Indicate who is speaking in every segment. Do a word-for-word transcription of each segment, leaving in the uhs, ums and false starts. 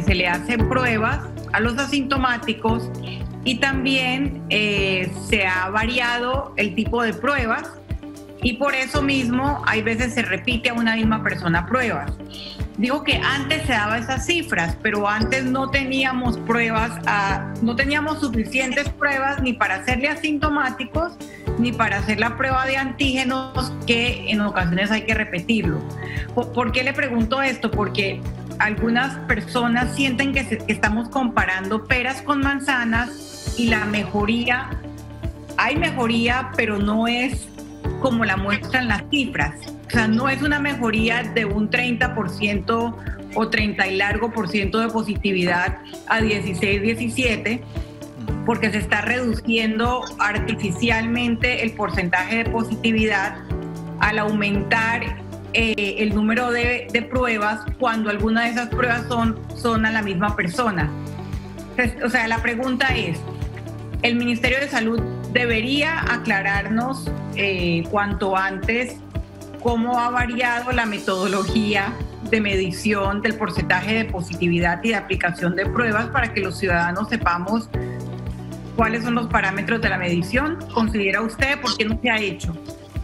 Speaker 1: eh, se le hacen pruebas a los asintomáticos y también eh, se ha variado el tipo de pruebas y por eso mismo hay veces se repite a una misma persona pruebas. Digo que antes se daba esas cifras, pero antes no teníamos pruebas, a, no teníamos suficientes pruebas ni para hacerle asintomáticos ni para hacer la prueba de antígenos, que en ocasiones hay que repetirlo. ¿Por, ¿por qué le pregunto esto? Porque algunas personas sienten que, se, que estamos comparando peras con manzanas y la mejoría, hay mejoría, pero no es como la muestran las cifras. O sea, no es una mejoría de un treinta por ciento o treinta y largo por ciento de positividad a dieciséis, diecisiete, porque se está reduciendo artificialmente el porcentaje de positividad al aumentar eh, el número de, de pruebas cuando algunas de esas pruebas son, son a la misma persona. O sea, la pregunta es, ¿el Ministerio de Salud debería aclararnos eh, cuanto antes cómo ha variado la metodología de medición del porcentaje de positividad y de aplicación de pruebas para que los ciudadanos sepamos cuáles son los parámetros de la medición? ¿Considera usted? ¿Por qué no se ha hecho?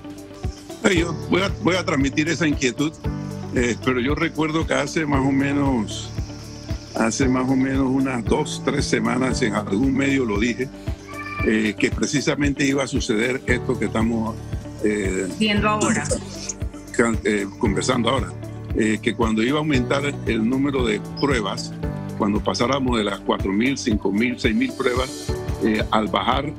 Speaker 2: Yo voy a, voy a transmitir esa inquietud, eh, pero yo recuerdo que hace más o menos, hace más o menos unas dos, tres semanas en algún medio lo dije, eh, que precisamente iba a suceder esto que estamos eh,
Speaker 1: viendo ahora.
Speaker 2: Eh, conversando ahora, eh, que cuando iba a aumentar el número de pruebas, cuando pasáramos de las cuatro mil, cinco mil, seis mil pruebas, eh, al bajar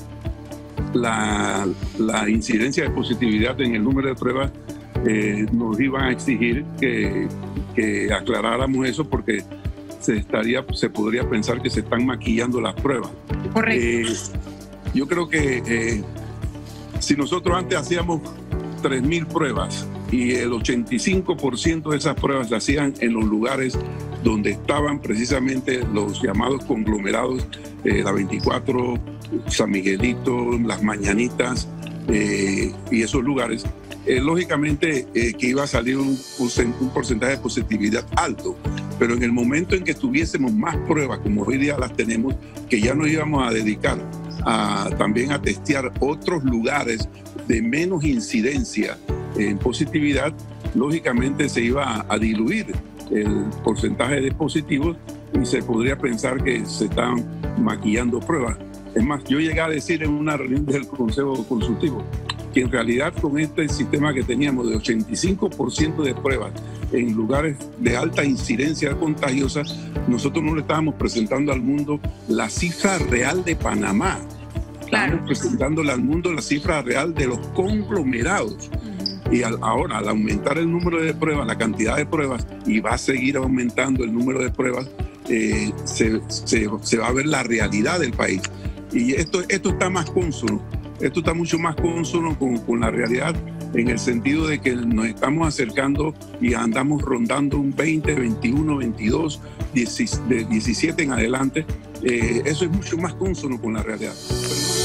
Speaker 2: la, la incidencia de positividad en el número de pruebas, eh, nos iban a exigir que, que aclaráramos eso porque se, estaría, se podría pensar que se están maquillando las pruebas.
Speaker 1: Correcto.
Speaker 2: Eh, yo creo que eh, si nosotros antes hacíamos tres mil pruebas y el ochenta y cinco por ciento de esas pruebas se hacían en los lugares donde estaban precisamente los llamados conglomerados, eh, la veinticuatro, San Miguelito, Las Mañanitas eh, y esos lugares, eh, lógicamente eh, que iba a salir un, un porcentaje de positividad alto, pero en el momento en que tuviésemos más pruebas, como hoy día las tenemos, que ya nos íbamos a dedicar a, también a testear otros lugares de menos incidencia en positividad, lógicamente se iba a, a diluir el porcentaje de positivos y se podría pensar que se están maquillando pruebas. Es más, yo llegué a decir en una reunión del Consejo Consultivo que en realidad con este sistema que teníamos de ochenta y cinco por ciento de pruebas en lugares de alta incidencia contagiosa, nosotros no le estábamos presentando al mundo la cifra real de Panamá.
Speaker 1: Claro.
Speaker 2: Estamos presentándole al mundo la cifra real de los conglomerados. Y al, ahora, al aumentar el número de pruebas, la cantidad de pruebas, y va a seguir aumentando el número de pruebas, eh, se, se, se va a ver la realidad del país. Y esto, esto está más cónsono, esto está mucho más cónsono con, con la realidad, en el sentido de que nos estamos acercando y andamos rondando un veinte, veintiuno, veintidós, diecisiete en adelante. Eh, eso es mucho más cónsono con la realidad.